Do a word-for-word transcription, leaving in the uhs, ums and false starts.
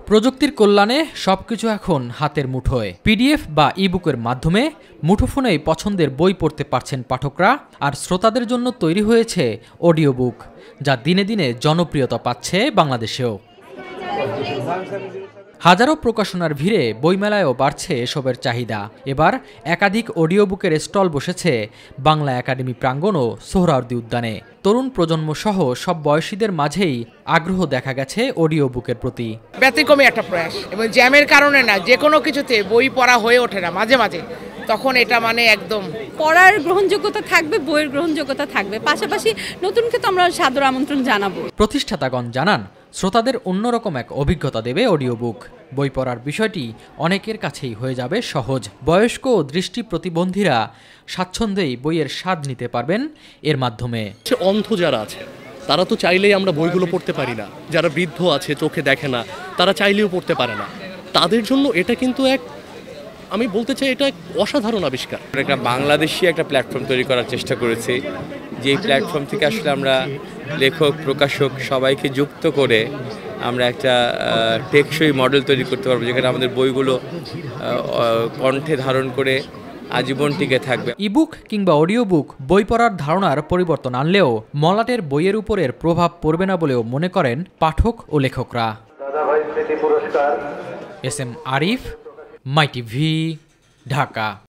প্রযুক্তির কল্যাণে সবকিছু এখন হাতের মুঠোয়। পিডিএফ বা ইবুকের মাধ্যমে মুঠোফোনেই পছন্দের বই পড়তে পারছেন পাঠকরা, আর শ্রোতাদের জন্য তৈরি হয়েছে অডিও বুক, যা দিনে দিনে জনপ্রিয়তা পাচ্ছে বাংলাদেশেও। হাজারো প্রকাশনার ভিড়ে বইমেলায়ও বাড়ছে এসবের চাহিদা। এবার একাধিক অডিও বুকের স্টল বসেছে বাংলা একাডেমি প্রাঙ্গণ ও সোহরাওয়ার্দী উদ্যানে। তরুণ প্রজন্ম সহ সব বয়সীদের মাঝেই আগ্রহ দেখা গেছে অডিও বুকের প্রতি। ব্যতিক্রমী একটা প্রয়াস, এবং জ্যামের কারণে না, যে কোনো কিছুতে বই পড়া হয়ে ওঠে না মাঝে মাঝে, তখন এটা মানে একদম পড়ার গ্রহণযোগ্যতা থাকবে, বইয়ের গ্রহণযোগ্যতা থাকবে, পাশাপাশি নতুনকে তো আমরা সাদর আমন্ত্রণ জানাবো। প্রতিষ্ঠাতাগণ জানান, শ্রোতাদের অন্যরকম এক অভিজ্ঞতা দেবে অডিও বুক। বই পড়ার বিষয়টি অনেকের কাছেই হয়ে যাবে সহজ। বয়স্ক ও দৃষ্টি প্রতিবন্ধীরা স্বাচ্ছন্দ্যেই বইয়ের স্বাদ নিতে পারবেন এর মাধ্যমে। অন্ধ যারা আছে তারা তো চাইলেই আমরা বইগুলো পড়তে পারি না, যারা বৃদ্ধ আছে চোখে দেখে না তারা চাইলেও পড়তে পারে না, তাদের জন্য এটা কিন্তু এক, আমি বলতে চাই এটা এক অসাধারণ আবিষ্কার। একটা বাংলাদেশি একটা প্ল্যাটফর্ম তৈরি করার চেষ্টা করেছি, যে প্ল্যাটফর্ম থেকে আসলে আমরা লেখক প্রকাশক সবাইকে যুক্ত করে আমরা একটা টেকসই মডেল তৈরি করতে পারবো, যেখানে আমাদের বইগুলো কণ্ঠে ধারণ করে আজীবন টিকে থাকবে। ইবুক কিংবা অডিও বুক বই পড়ার ধারণার পরিবর্তন আনলেও মলাটের বইয়ের উপরের প্রভাব পড়বে না বলেও মনে করেন পাঠক ও লেখকরা। S M Arif, My TV, Dhaka.